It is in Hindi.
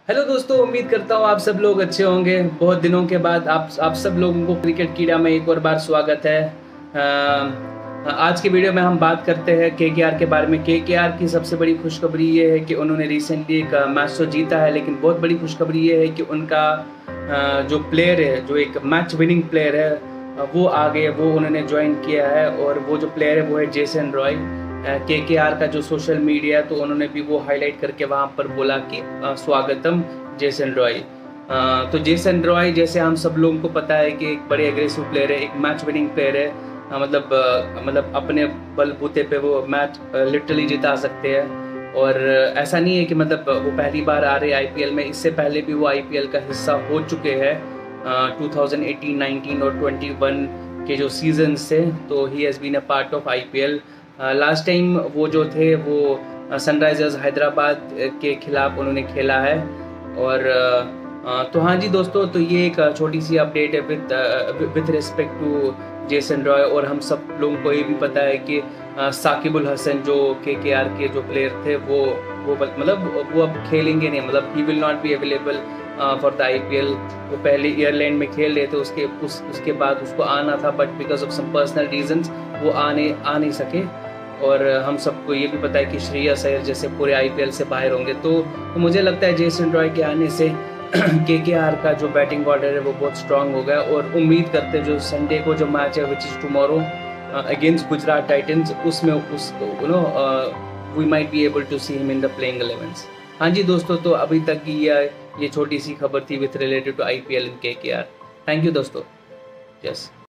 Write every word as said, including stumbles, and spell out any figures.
हेलो दोस्तों, उम्मीद करता हूँ आप सब लोग अच्छे होंगे। बहुत दिनों के बाद आप आप सब लोगों को क्रिकेट कीड़ा में एक और बार स्वागत है। अ, आज की वीडियो में हम बात करते हैं केकेआर के बारे में। केकेआर की सबसे बड़ी खुशखबरी ये है कि उन्होंने रिसेंटली एक मैच तो जीता है, लेकिन बहुत बड़ी खुशखबरी ये है कि उनका अ, जो प्लेयर है, जो एक मैच विनिंग प्लेयर है, अ, वो आगे वो उन्होंने ज्वाइन किया है। और वो जो प्लेयर है वो है जेसन रॉय। केकेआर का जो सोशल मीडिया, तो उन्होंने भी वो हाईलाइट करके वहाँ पर बोला कि अ, स्वागतम जेसन रॉय। अ, तो जेसन रॉय, जैसे हम सब लोगों को पता है कि एक बड़े एग्रेसिव प्लेयर है, एक मैच विनिंग प्लेयर है। अ, मतलब अ, मतलब अपने बलबूते पे वो मैच लिटरली जिता सकते हैं। और अ, ऐसा नहीं है कि मतलब वो पहली बार आ रहे आईपीएल में, इससे पहले भी वो आईपीएल का हिस्सा हो चुके हैं। टू थाउजेंड एटीन, नाइनटीन और ट्वेंटी वन के जो सीजन से, तो he has been a part of IPL. Last time वो जो थे वो सनराइजर्स हैदराबाद के खिलाफ उन्होंने खेला है। और अ, तो हाँ जी दोस्तों, तो ये एक छोटी सी अपडेट है with with respect to Jason Roy. और हम सब लोगों को ये भी पता है कि अ, साकिबुल हसन जो केकेआर के जो प्लेयर थे, वो वो मतलब वो अब खेलेंगे नहीं, मतलब he will not be available for the IPL. वो पहले एयरलैंड में खेल रहे थे, उसके उस उसके बाद उसको आना था, but because of some personal reasons वो आने आ नहीं सके। और हम सबको ये भी पता है कि श्रेयस अय्यर जैसे पूरे आईपीएल से बाहर होंगे। तो, तो मुझे लगता है जेसन रॉय के आने से केकेआर का जो बैटिंग ऑर्डर है वो बहुत स्ट्रांग हो गया। और उम्मीद करते हैं जो संडे को जो मैच है, which is tomorrow against Gujarat Titans, उसमें उस you know we might be able to see him in the playing elevens. हाँ जी दोस्तों, तो अभी तक की ये ये छोटी सी खबर थी with related to IPL in KKR. Thank you दोस्तों। यस।